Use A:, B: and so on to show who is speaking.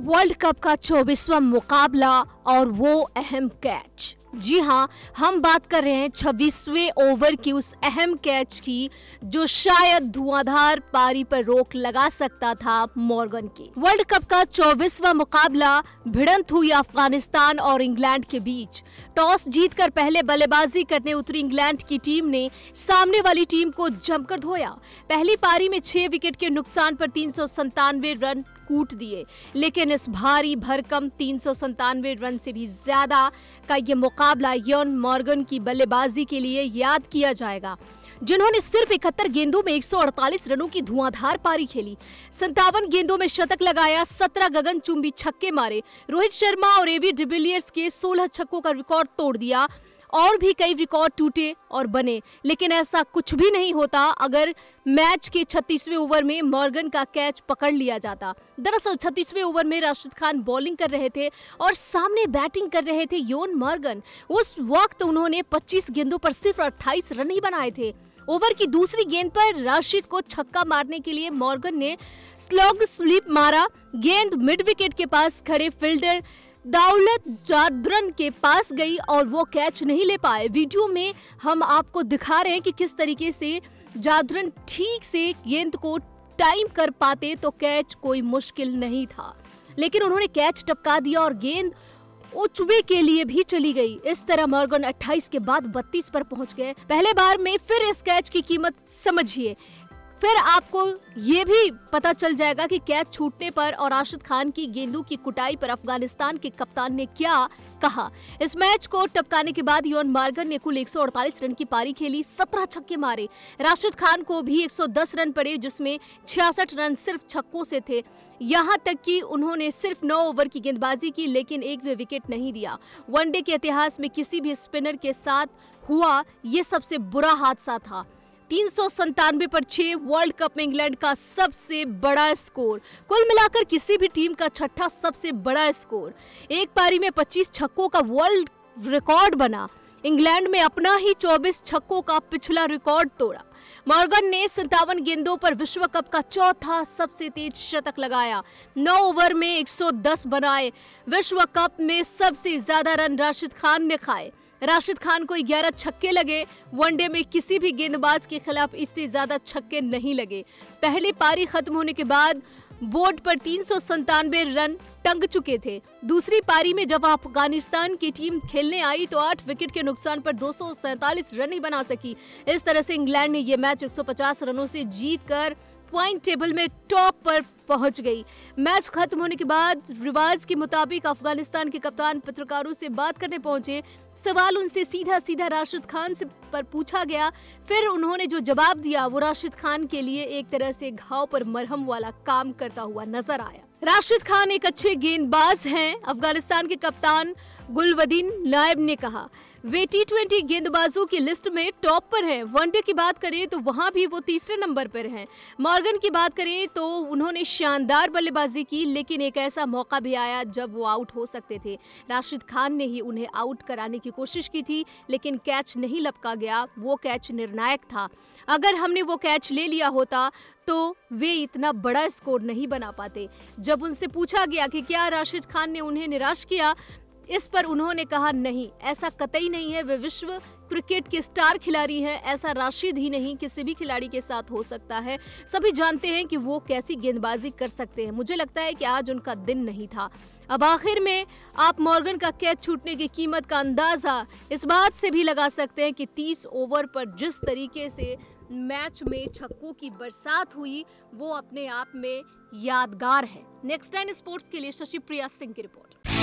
A: World cup का 24वां मुकाबला और वो अहम कैच। जी हाँ, हम बात कर रहे हैं 26वें ओवर की उस अहम कैच की जो शायद धुआंधार पारी पर रोक लगा सकता था मॉर्गन की। वर्ल्ड कप का 24वां मुकाबला भिड़ंत हुई अफगानिस्तान और इंग्लैंड के बीच। टॉस जीतकर पहले बल्लेबाजी करने उतरी इंग्लैंड की टीम ने सामने वाली टीम को जमकर धोया। पहली पारी में 6 विकेट के नुकसान पर 397 रन कूट दिए, लेकिन इस भारी भरकम 397 रन से भी ज्यादा का ये मुकाबला इयान मॉर्गन की बल्लेबाजी के लिए याद किया जाएगा, जिन्होंने सिर्फ 71 गेंदों में 148 रनों की धुआंधार पारी खेली। 57 गेंदों में शतक लगाया, 17 गगनचुंबी छक्के मारे, रोहित शर्मा और एबी डिविलियर्स के 16 छक्कों का रिकॉर्ड तोड़ दिया। और भी कई रिकॉर्ड टूटे और बने, लेकिन ऐसा कुछ भी नहीं होता अगर मैच के 36वें ओवर में मॉर्गन का कैच पकड़ लिया जाता। दरअसल 36वें ओवर में राशिद खान बॉलिंग कर रहे थे और सामने बैटिंग कर रहे थे इयान मॉर्गन। उस वक्त उन्होंने 25 गेंदों पर सिर्फ 28 रन ही बनाए थे। ओवर की दूसरी गेंद पर राशिद को छक्का मारने के लिए मॉर्गन ने स्लॉग स्वीप मारा। गेंद मिड विकेट के पास खड़े फील्डर दौलत जादरन के पास गई और वो कैच नहीं ले पाए। वीडियो में हम आपको दिखा रहे हैं कि किस तरीके से जादरन ठीक से गेंद को टाइम कर पाते तो कैच कोई मुश्किल नहीं था, लेकिन उन्होंने कैच टपका दिया और गेंद उचबे के लिए भी चली गई। इस तरह मॉर्गन 28 के बाद 32 पर पहुंच गए। पहले बार में फिर इस कैच की कीमत समझिए। फिर आपको ये भी पता चल जाएगा कि कैच छूटने पर और राशिद खान की गेंदों की कुटाई पर अफगानिस्तान के कप्तान ने क्या कहा। इस मैच को टपकाने के बाद इयान मॉर्गन ने कुल 148 रन की पारी खेली, 17 छक्के मारे। राशिद खान को भी 110 रन पड़े, जिसमें 66 रन सिर्फ छक्कों से थे। यहाँ तक कि उन्होंने सिर्फ 9 ओवर की गेंदबाजी की, लेकिन एक भी विकेट नहीं दिया। वनडे के इतिहास में किसी भी स्पिनर के साथ हुआ ये सबसे बुरा हादसा था। 397 पर 6 वर्ल्ड कप में इंग्लैंड का सबसे बड़ा स्कोर, कुल मिलाकर किसी भी टीम का छठा सबसे बड़ा स्कोर। एक पारी में 25 छक्कों का वर्ल्ड रिकॉर्ड बना। इंग्लैंड में अपना ही 24 छक्कों का पिछला रिकॉर्ड तोड़ा। मॉर्गन ने 57 गेंदों पर विश्व कप का चौथा सबसे तेज शतक लगाया। 9 ओवर में 110 बनाए। विश्व कप में सबसे ज्यादा रन राशिद खान ने खाए। राशिद खान को 11 छक्के लगे। वनडे में किसी भी गेंदबाज के खिलाफ इससे ज्यादा छक्के नहीं लगे। पहली पारी खत्म होने के बाद बोर्ड पर 397 रन टंग चुके थे। दूसरी पारी में जब अफगानिस्तान की टीम खेलने आई तो 8 विकेट के नुकसान पर 247 रन ही बना सकी। इस तरह से इंग्लैंड ने यह मैच 150 रनों से जीतकर पॉइंट टेबल में टॉप पर पहुंच गई। मैच खत्म होने के बाद रिवाज के मुताबिक अफगानिस्तान के कप्तान पत्रकारों से बात करने पहुंचे। सवाल उनसे सीधा राशिद खान से पर पूछा गया। फिर उन्होंने जो जवाब दिया वो राशिद खान के लिए एक तरह से घाव पर मरहम वाला काम करता हुआ नजर आया। राशिद खान एक अच्छे गेंदबाज हैं, अफगानिस्तान के कप्तान गुलवदीन नायब ने कहा। वे T20 गेंदबाजों की लिस्ट में टॉप पर हैं। वनडे की बात करें तो वहां भी वो तीसरे नंबर पर हैं। मॉर्गन की बात करें तो उन्होंने शानदार बल्लेबाजी की, लेकिन एक ऐसा मौका भी आया जब वो आउट हो सकते थे। राशिद खान ने ही उन्हें आउट कराने की कोशिश की थी, लेकिन कैच नहीं लपका गया। वो कैच निर्णायक था। अगर हमने वो कैच ले लिया होता तो वे इतना बड़ा स्कोर नहीं बना पाते। जब उनसे पूछा गया कि क्या राशिद खान ने उन्हें निराश किया, इस पर उन्होंने कहा नहीं, ऐसा कतई नहीं है। वे विश्व क्रिकेट के स्टार खिलाड़ी हैं। ऐसा राशिद ही नहीं किसी भी खिलाड़ी के साथ हो सकता है। सभी जानते हैं कि वो कैसी गेंदबाजी कर सकते हैं। मुझे लगता है कि आज उनका दिन नहीं था। अब आखिर में आप मॉर्गन का कैच छूटने की कीमत का अंदाजा इस बात से भी लगा सकते हैं कि 30 ओवर पर जिस तरीके से मैच में छक्कों की बरसात हुई वो अपने आप में यादगार है। नेक्स्ट 10 स्पोर्ट्स के लिए शशि प्रिया सिंह की रिपोर्ट।